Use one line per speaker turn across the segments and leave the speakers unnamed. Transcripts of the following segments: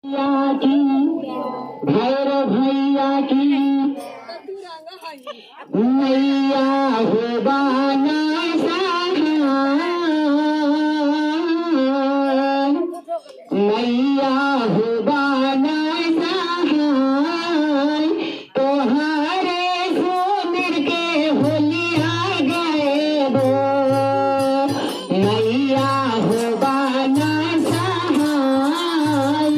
भैरव भैया की मैया हो बाना सहाय, मैया हो बाना सहाय, तोहारे सुमिर के होलिया गए वो, मैया हो बाना सहाय,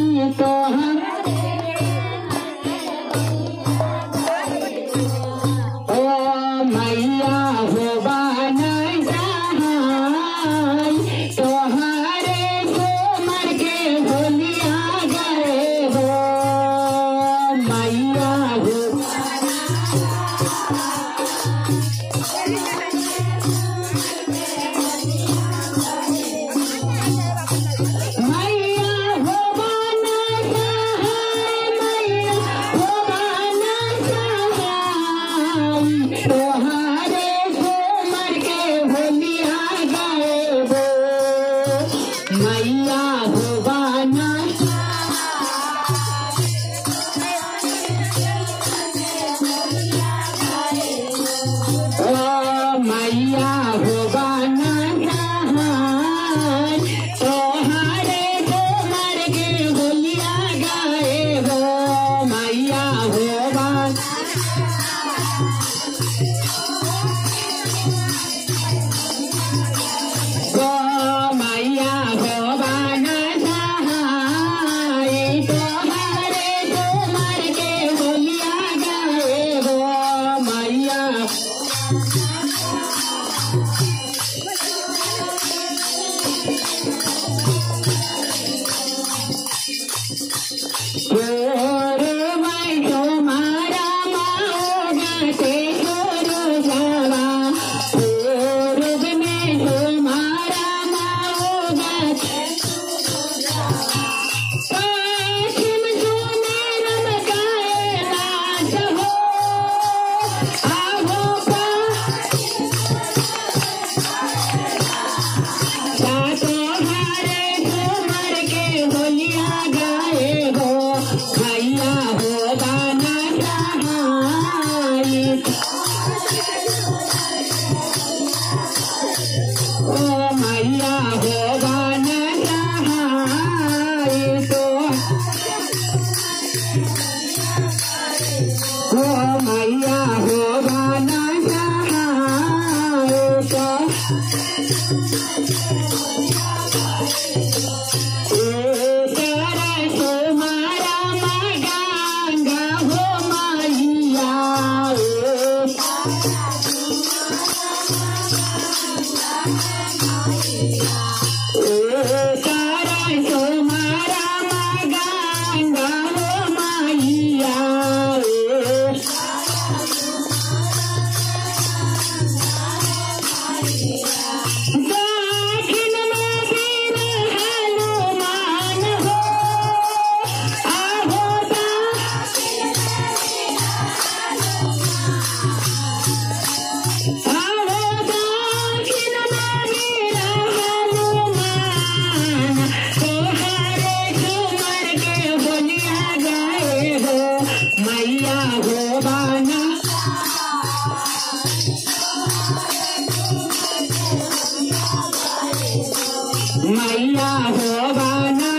मैया हो बाना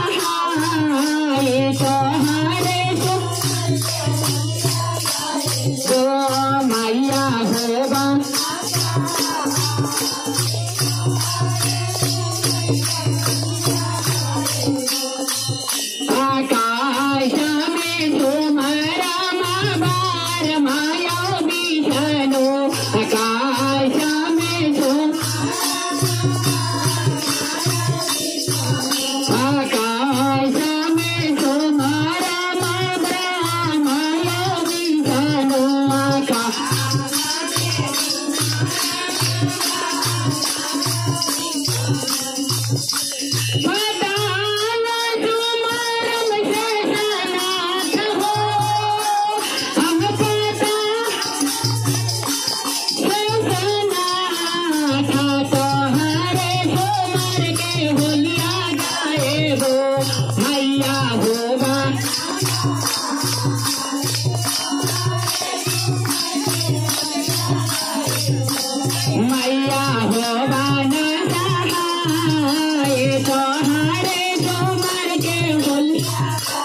सहाय, तोहारे तो मैया हो बाना आकाश में तुम्हारा बार माया बिछानो, आकाश में तुम आकाश में तुम्हारा ब्रह्मा मैया हो बाना सहाय तोहरे झूमर के होलिया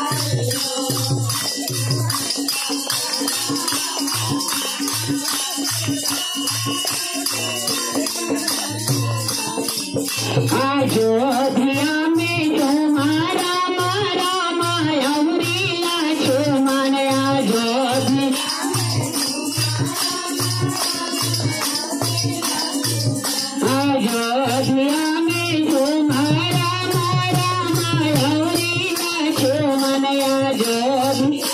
अयोध्या में तुम्हारा मारा मायौरी लक्ष्मण अयोध्या में तुम्हारा मारा मायौरी लक्ष्मण अयोध्या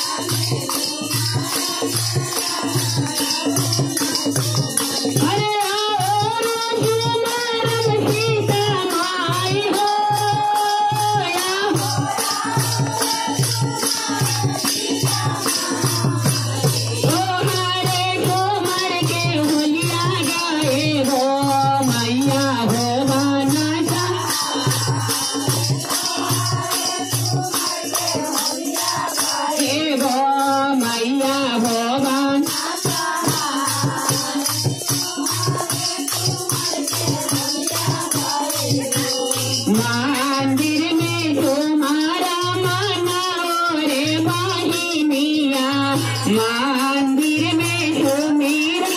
मंदिर में तुम्हारा मनाओ रे वाहिनिया मंदिर में तुम्हारा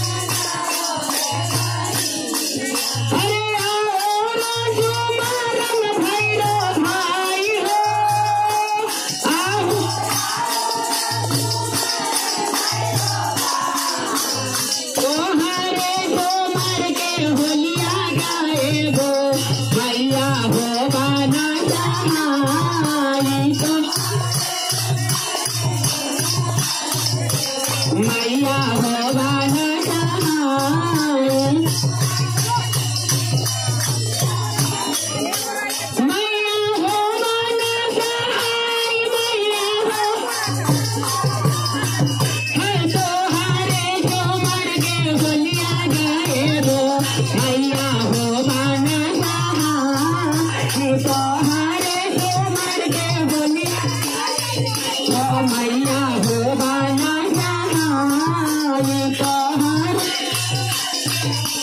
अरे आओ झूमरन भैरो भाई हो आओ तुम्हारे झूमर के होलिया गाए गो मैया हो बाना सहाय मैया हो बाना सहाय मैया हो बाना सहाय मैया हो तोहरे झूमर के होलिया गाए गो मैया हो बाना तोहरे झूमर के होलिया ओ मैया हो बाना सहाय तोहरे